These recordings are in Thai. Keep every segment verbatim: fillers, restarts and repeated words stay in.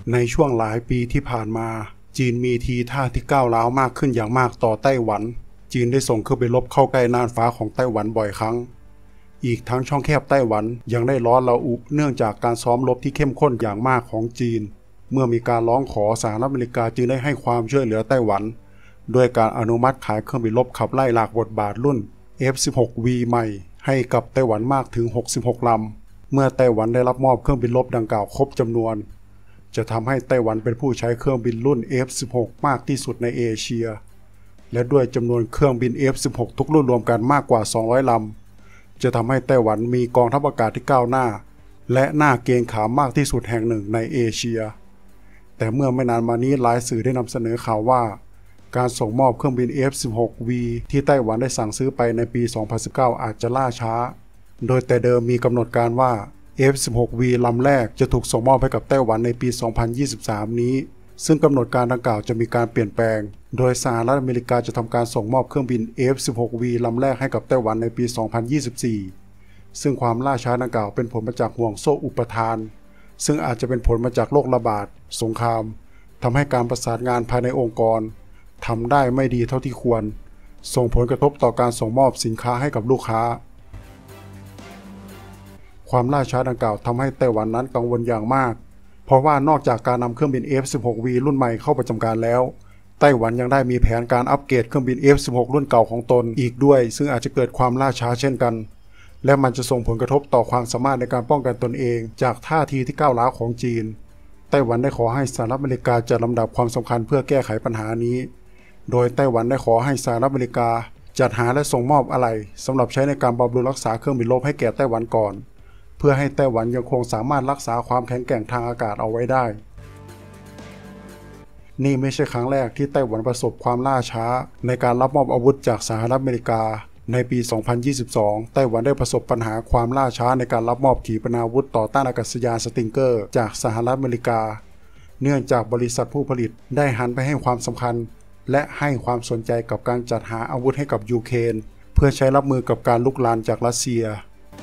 ในช่วงหลายปีที่ผ่านมาจีนมีทีท่าที่ก้าวร้าวมากขึ้นอย่างมากต่อไต้หวันจีนได้ส่งเครื่องบินรบเข้าใกล้น่านฟ้าของไต้หวันบ่อยครั้งอีกทั้งช่องแคบไต้หวันยังได้ร้อนระอุเนื่องจากการซ้อมรบที่เข้มข้นอย่างมากของจีนเมื่อมีการร้องขอสหรัฐอเมริกาจึงได้ให้ความช่วยเหลือไต้หวันด้วยการอนุมัติขายเครื่องบินรบขับไล่หลากบทบาทรุ่น เอฟ สิบหก วี ใหม่ให้กับไต้หวันมากถึงหกสิบหกลำเมื่อไต้หวันได้รับมอบเครื่องบินรบดังกล่าวครบจำนวนจะทำให้ไต้หวันเป็นผู้ใช้เครื่องบินรุ่น เอฟ สิบหก มากที่สุดในเอเชียและด้วยจำนวนเครื่องบิน เอฟ สิบหก ทุกรุ่นรวมกันมากกว่าสองร้อยลำจะทำให้ไต้หวันมีกองทัพอากาศที่ก้าวหน้าและน่าเกรงขามมากที่สุดแห่งหนึ่งในเอเชียแต่เมื่อไม่นานมานี้หลายสื่อได้นำเสนอข่าวว่าการส่งมอบเครื่องบิน เอฟ สิบหก วี ที่ไต้หวันได้สั่งซื้อไปในปี สองพันสิบเก้า อาจจะล่าช้าโดยแต่เดิมมีกำหนดการว่า เอฟ สิบหก วี ลำแรกจะถูกส่งมอบให้กับไต้หวันในปี สองพันยี่สิบสาม นี้ซึ่งกำหนดการดังกล่าวจะมีการเปลี่ยนแปลงโดยสหรัฐอเมริกาจะทำการส่งมอบเครื่องบิน เอฟ สิบหก วี ลำแรกให้กับไต้หวันในปี สองพันยี่สิบสี่ ซึ่งความล่าช้าดังกล่าวเป็นผลมาจากห่วงโซ่อุปทานซึ่งอาจจะเป็นผลมาจากโรคระบาดสงครามทำให้การประสานงานภายในองค์กรทำได้ไม่ดีเท่าที่ควรส่งผลกระทบต่อการส่งมอบสินค้าให้กับลูกค้าความล่าช้าดังกล่าวทำให้ไต้หวันนั้นกังวลอย่างมากเพราะว่านอกจากการนำเครื่องบิน เอฟ สิบหก วี รุ่นใหม่เข้าประจำการแล้วไต้หวันยังได้มีแผนการอัปเกรดเครื่องบิน เอฟ สิบหก รุ่นเก่าของตนอีกด้วยซึ่งอาจจะเกิดความล่าช้าเช่นกันและมันจะส่งผลกระทบต่อความสามารถในการป้องกันตนเองจากท่าทีที่ก้าวร้าวของจีนไต้หวันได้ขอให้สหรัฐอเมริกาจัดลำดับความสำคัญเพื่อแก้ไขปัญหานี้โดยไต้หวันได้ขอให้สหรัฐอเมริกาจัดหาและส่งมอบอะไหล่สำหรับใช้ในการบำรุงรักษาเครื่องบินรบให้แก่ไต้หวันก่อนเพื่อให้ไต้หวันยังคงสามารถรักษาความแข็งแกร่งทางอากาศเอาไว้ได้นี่ไม่ใช่ครั้งแรกที่ไต้หวันประสบความล่าช้าในการรับมอบอาวุธจากสหรัฐอเมริกาในปี สองพันยี่สิบสอง ไต้หวันได้ประสบปัญหาความล่าช้าในการรับมอบขีปนาวุธต่อต้านอากาศยานสติงเกอร์จากสหรัฐอเมริกาเนื่องจากบริษัทผู้ผลิตได้หันไปให้ความสำคัญและให้ความสนใจกับการจัดหาอาวุธให้กับยูเครนเพื่อใช้รับมือกับการลุกลามจากรัสเซีย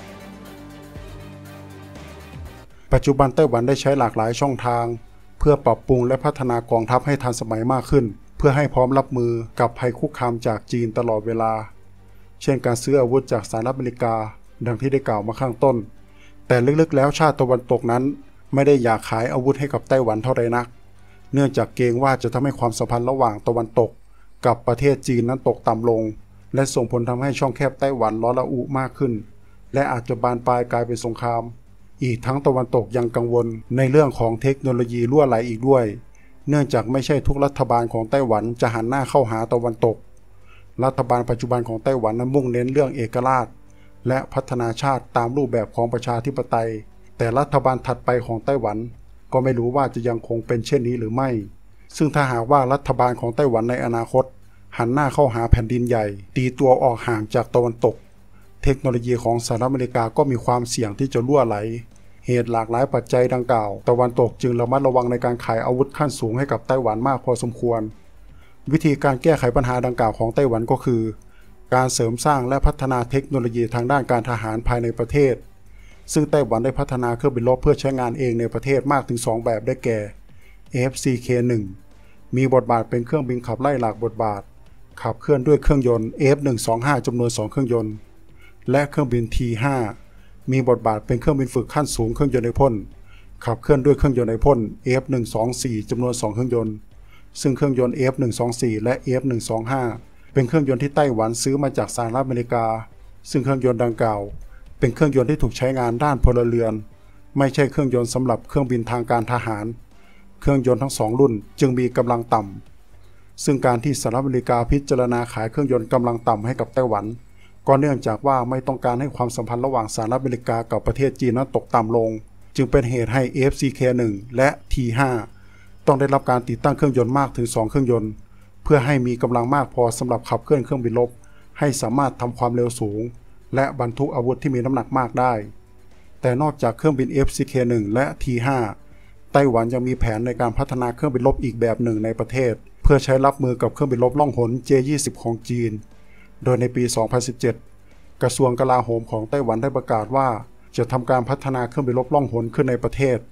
ปัจจุบันไต้หวันได้ใช้หลากหลายช่องทางเพื่อปรับปรุงและพัฒนากองทัพให้ทันสมัยมากขึ้นเพื่อให้พร้อมรับมือกับภัยคุกคามจากจีนตลอดเวลาเช่นการซื้ออาวุธจากสหรัฐอเมริกาดังที่ได้กล่าวมาข้างต้นแต่ลึกๆแล้วชาติตะวันตกนั้นไม่ได้อยากขายอาวุธให้กับไต้หวันเท่าใดนักเนื่องจากเกรงว่าจะทำให้ความสัมพันธ์ระหว่างตะวันตกกับประเทศจีนนั้นตกต่ำลงและส่งผลทำให้ช่องแคบไต้หวันร้อนระอุมากขึ้นและอาจจะบานปลายกลายเป็นสงครามอีกทั้งตะวันตกยังกังวลในเรื่องของเทคโนโลยีรั่วไหลอีกด้วยเนื่องจากไม่ใช่ทุกรัฐบาลของไต้หวันจะหันหน้าเข้าหาตะวันตกรัฐบาลปัจจุบันของไต้หวันนั้นมุ่งเน้นเรื่องเอกราชและพัฒนาชาติตามรูปแบบของประชาธิปไตยแต่รัฐบาลถัดไปของไต้หวันก็ไม่รู้ว่าจะยังคงเป็นเช่นนี้หรือไม่ซึ่งถ้าหากว่ารัฐบาลของไต้หวันในอนาคตหันหน้าเข้าหาแผ่นดินใหญ่ตีตัวออกห่างจากตะวันตกเทคโนโลยีของสหรัฐอเมริกาก็มีความเสี่ยงที่จะรั่วไหลเหตุหลากหลายปัจจัยดังกล่าวตะวันตกจึงระมัดระวังในการขายอาวุธขั้นสูงให้กับไต้หวันมากพอสมควรวิธีการแก้ไขปัญหาดังกล่าวของไต้หวันก็คือการเสริมสร้างและพัฒนาเทคโนโลยีทางด้านการทหารภายในประเทศซึ่งไต้หวันได้พัฒนาเครื่องบินรบเพื่อใช้งานเองในประเทศมากถึงสองแบบได้แก่ เอฟ ซี เค หนึ่ง มีบทบาทเป็นเครื่องบินขับไล่หลากบทบาทขับเคลื่อนด้วยเครื่องยนต์ เอฟ หนึ่งสองห้า จำนวนสองเครื่องยนต์และเครื่องบิน ที ห้า มีบทบาทเป็นเครื่องบินฝึกขั้นสูงเครื่องยนต์ไอพ่นขับเคลื่อนด้วยเครื่องยนต์ไอพ่น เอฟ หนึ่งสองสี่ จำนวนสองเครื่องยนต์ซึ่งเครื่องยนต์ เอฟ หนึ่งสองสี่ และ เอฟ หนึ่งสองห้า เป็นเครื่องยนต์ที่ไต้หวันซื้อมาจากสหรัฐอเมริกาซึ่งเครื่องยนต์ดังกล่าวเป็นเครื่องยนต์ที่ถูกใช้งานด้านพลเรือนไม่ใช่เครื่องยนต์สำหรับเครื่องบินทางการทหารเครื่องยนต์ทั้งสองรุ่นจึงมีกำลังต่ำซึ่งการที่สหรัฐอเมริกาพิจารณาขายเครื่องยนต์กำลังต่ำให้กับไต้หวันก็เนื่องจากว่าไม่ต้องการให้ความสัมพันธ์ระหว่างสหรัฐอเมริกากับประเทศจีนนั้นตกต่ำลงจึงเป็นเหตุให้ เอฟ ซี เค หนึ่ง และ ที ห้า ต้องได้รับการติดตั้งเครื่องยนต์มากถึงสองเครื่องยนต์เพื่อให้มีกำลังมากพอสำหรับขับเคลื่อนเครื่องบินรบให้สามารถทำความเร็วสูงและบรรทุกอาวุธที่มีน้ำหนักมากได้แต่นอกจากเครื่องบิน เอฟ ซี เค หนึ่ง และ ที ห้า ไต้หวันยังมีแผนในการพัฒนาเครื่องบินรบอีกแบบหนึ่งในประเทศเพื่อใช้รับมือกับเครื่องบินรบล่องหน เจ ยี่สิบ ของจีนโดยในปี สองพันสิบเจ็ด กระทรวงกลาโหมของไต้หวันได้ประกาศว่าจะทำการพัฒนาเครื่องบินรบล่องหนขึ้นในประเทศ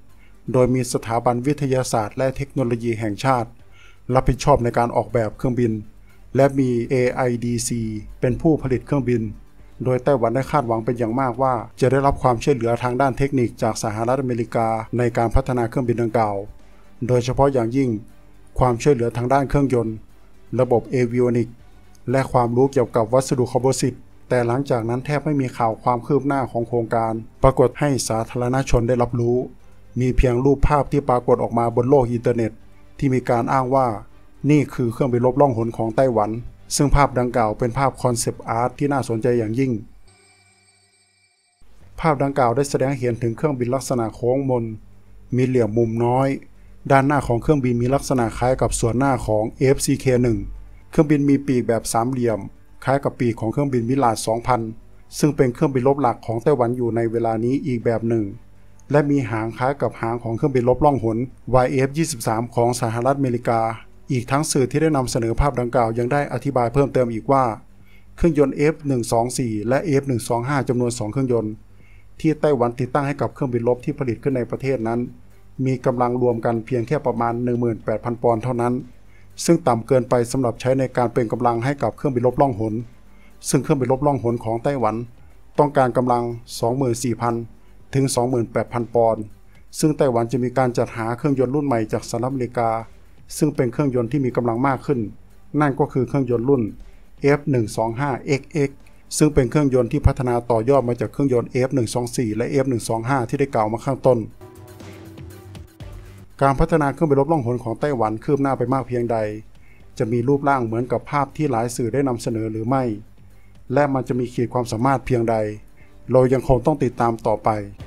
โดยมีสถาบันวิทยาศาสตร์และเทคโนโลยีแห่งชาติรับผิดชอบในการออกแบบเครื่องบินและมี เอ ไอ ดี ซี เป็นผู้ผลิตเครื่องบินโดยไต้หวันได้คาดหวังเป็นอย่างมากว่าจะได้รับความช่วยเหลือทางด้านเทคนิคจากสหรัฐอเมริกาในการพัฒนาเครื่องบินดังกล่าวโดยเฉพาะอย่างยิ่งความช่วยเหลือทางด้านเครื่องยนต์ระบบเอวิโอนิกและความรู้เกี่ยวกับวัสดุคอมโพสิตแต่หลังจากนั้นแทบไม่มีข่าวความคืบหน้าของโครงการปรากฏให้สาธารณชนได้รับรู้มีเพียงรูปภาพที่ปรากฏออกมาบนโลกอินเทอร์เน็ตที่มีการอ้างว่านี่คือเครื่องบินรบล่องหนของไต้หวันซึ่งภาพดังกล่าวเป็นภาพคอนเซปต์อาร์ตที่น่าสนใจอย่างยิ่งภาพดังกล่าวได้แสดงให้เห็นถึงเครื่องบินลักษณะโค้งมนมีเหลี่ยมมุมน้อยด้านหน้าของเครื่องบินมีลักษณะคล้ายกับส่วนหน้าของ เอ เอฟ ซี เค หนึ่ง เครื่องบินมีปีกแบบสามเหลี่ยมคล้ายกับปีกของเครื่องบินมิลาด สองพัน ซึ่งเป็นเครื่องบินรบหลักของไต้หวันอยู่ในเวลานี้อีกแบบหนึ่งและมีหางคล้ายกับหางของเครื่องบินรบล่องหน วาย เอฟ ยี่สิบสาม ของสหรัฐอเมริกาอีกทั้งสื่อที่ได้นำเสนอภาพดังกล่าวยังได้อธิบายเพิ่มเติมอีกว่าเครื่องยนต์ เอฟ หนึ่งสองสี่ และ เอฟ หนึ่งสองห้า จำนวนสองเครื่องยนต์ที่ไต้หวันติดตั้งให้กับเครื่องบินรบที่ผลิตขึ้นในประเทศนั้นมีกำลังรวมกันเพียงแค่ประมาณ หนึ่งหมื่นแปดพัน ปอนด์เท่านั้นซึ่งต่ำเกินไปสำหรับใช้ในการเป็นกำลังให้กับเครื่องบินรบล่องหนซึ่งเครื่องบินรบล่องหนของไต้หวันต้องการกำลัง สองหมื่นสี่พัน ถึง สองหมื่นแปดพัน ปอนด์ซึ่งไต้หวันจะมีการจัดหาเครื่องยนต์รุ่นใหม่จากสหรัฐอเมริกาซึ่งเป็นเครื่องยนต์ที่มีกำลังมากขึ้นนั่นก็คือเครื่องยนต์รุ่น เอฟ หนึ่งสองห้า เอ็กซ์ เอ็กซ์ ซึ่งเป็นเครื่องยนต์ที่พัฒนาต่อยอดมาจากเครื่องยนต์ เอฟ หนึ่งสองสี่ และ เอฟ หนึ่งสองห้า ที่ได้กล่าวมาข้างต้นการพัฒนาเครื่องบินรบล่องหนของไต้หวันคืบหน้าไปมากเพียงใดจะมีรูปร่างเหมือนกับภาพที่หลายสื่อได้นำเสนอหรือไม่และมันจะมีขีดความสามารถเพียงใดเรายังคงต้องติดตามต่อไป